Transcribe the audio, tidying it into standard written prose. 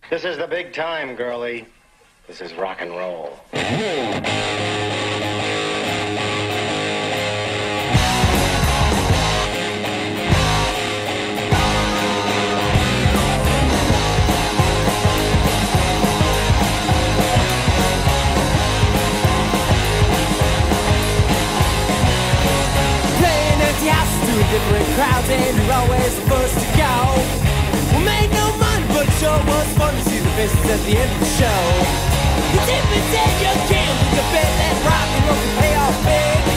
This is the big time, girlie. This is rock and roll. Different crowds and you're always the first to go. We made no money, but it sure was fun to see the faces at the end of the show. You dip and take your can, you can bet that rock and roll can pay off big.